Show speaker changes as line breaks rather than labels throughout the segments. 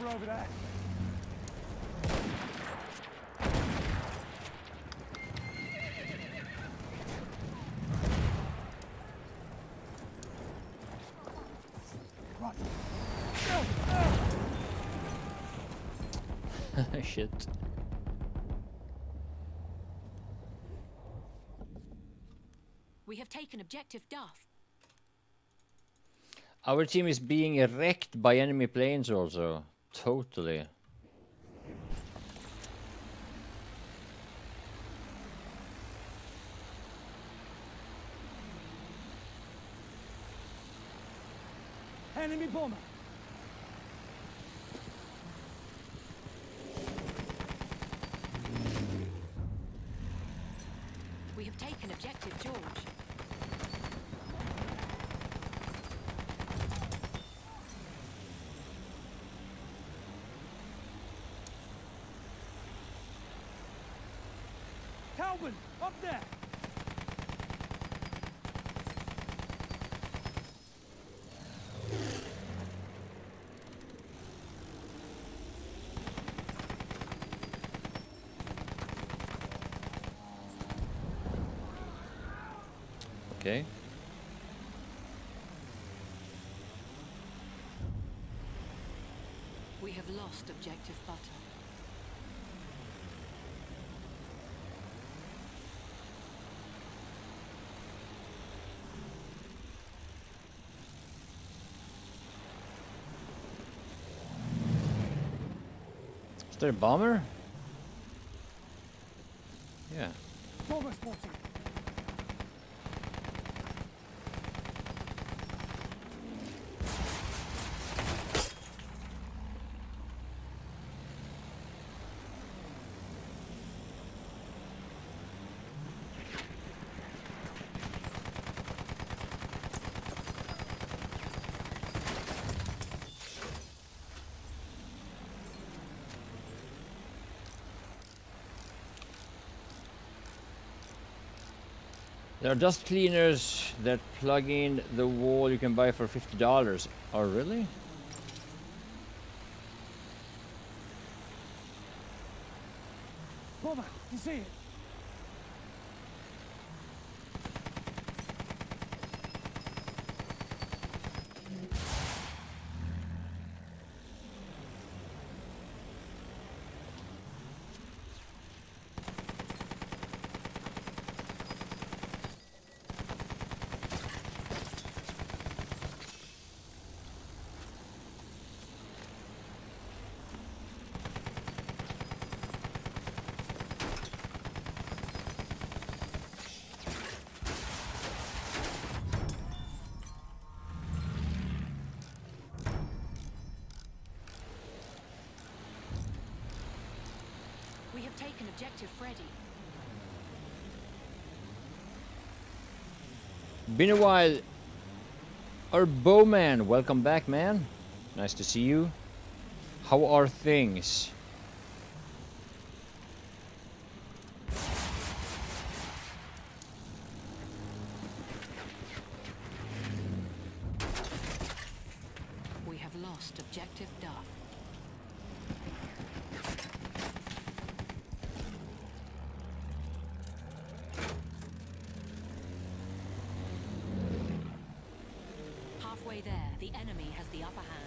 sniper over there.
Shit.
We have taken objective Duff.
Our team is being wrecked by enemy planes also. Totally.
Enemy bomber.
We have taken objective George.
Calvin, up there.
Okay.
We have lost objective Butter.
Is there a bomber? Yeah.
Bomber spotted.
There are dust cleaners that plug in the wall you can buy for $50. Oh, really?
Bomber, you see it?
We have taken objective Freddy.
Been a while. Our bowman, welcome back, man. Nice to see you. How are things?
We have lost objective Duff. Halfway there, the enemy has the upper hand.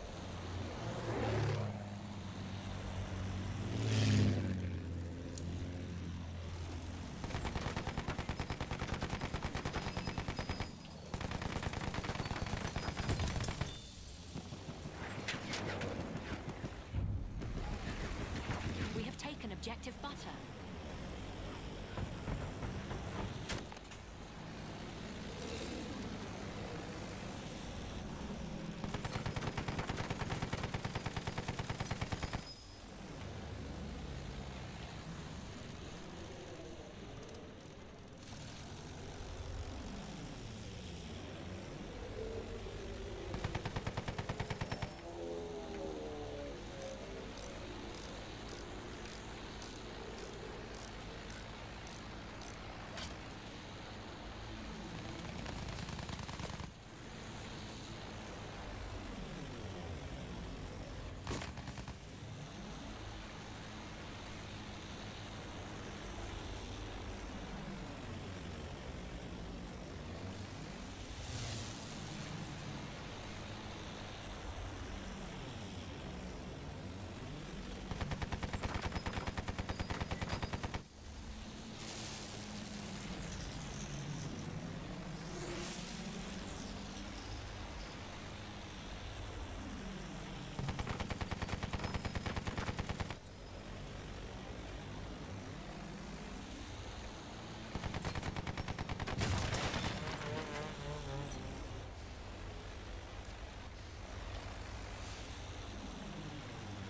We have taken objective Butter.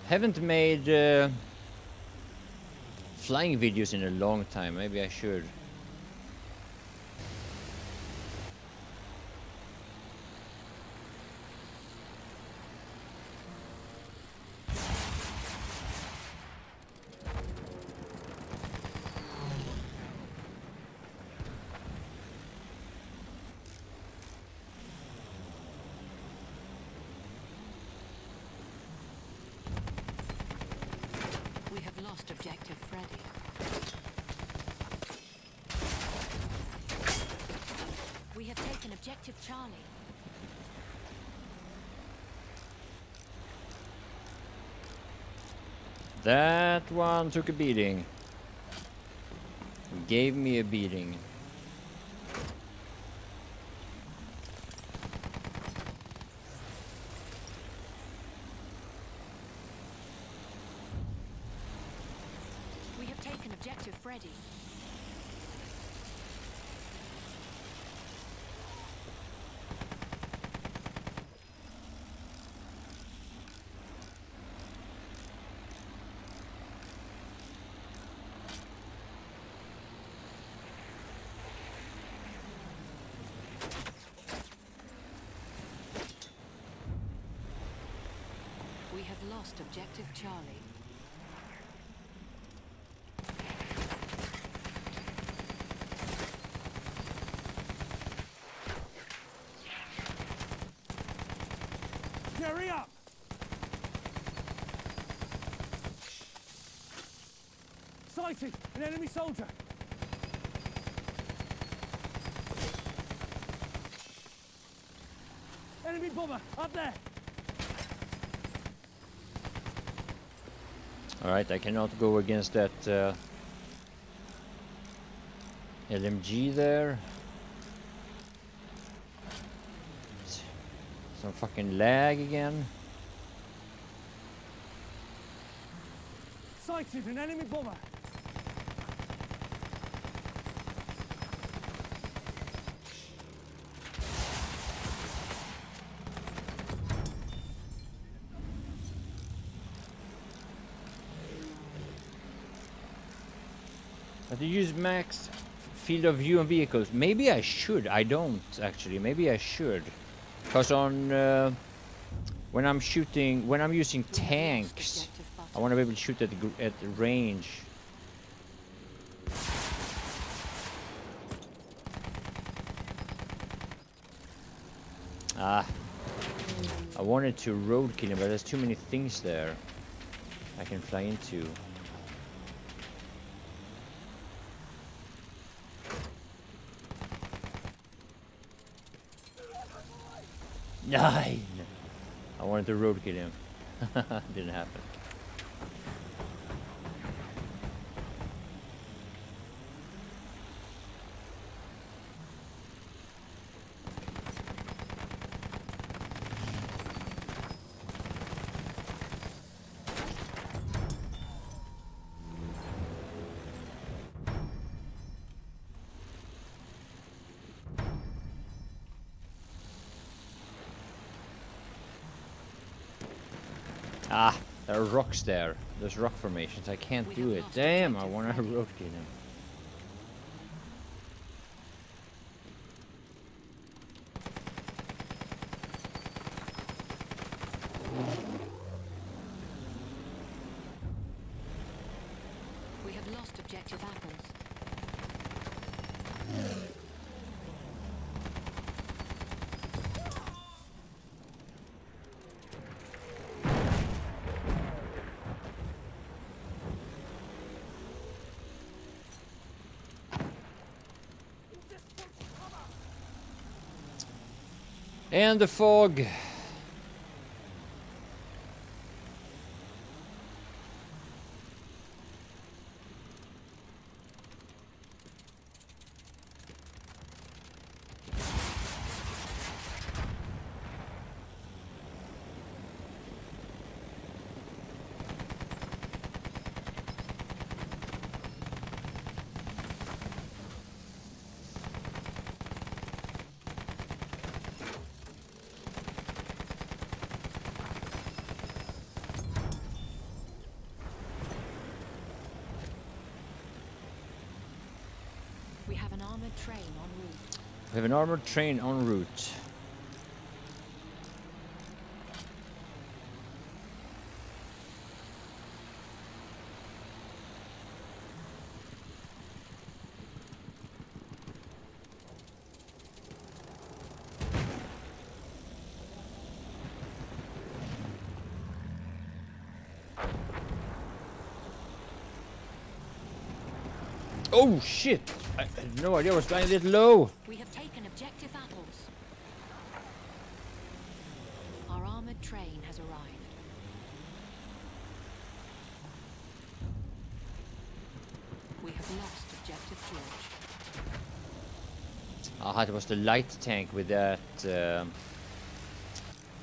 Haven't made flying videos in a long time. Maybe I should.
We have lost objective Freddy. We have taken objective Charlie.
That one took a beating. Gave me a beating.
We have taken objective Freddy. We have lost objective Charlie.
Jerry up! Sighted! An enemy soldier! Enemy bomber! Up there!
Alright, I cannot go against that LMG there. Some fucking lag again.
Sighted! An enemy bomber!
But you use max field of view on vehicles. Maybe I should. I don't actually. Maybe I should. Because on when I'm using tanks, I want to be able to shoot at range. Ah, I wanted to roadkill him, but there's too many things there I can fly into. 9! I wanted to roadkill him. Didn't happen. Ah, there are rocks there. There's rock formations. I can't do it. Damn, I want to roadkill him.
We have lost objective apples.
And the fog.
have an armored train en route.
We have an armored train en route. Oh shit! I had no idea I was flying a little low.
We have taken objective apples. Our armored train has arrived. We have lost objective George.
Ah, it was the light tank with that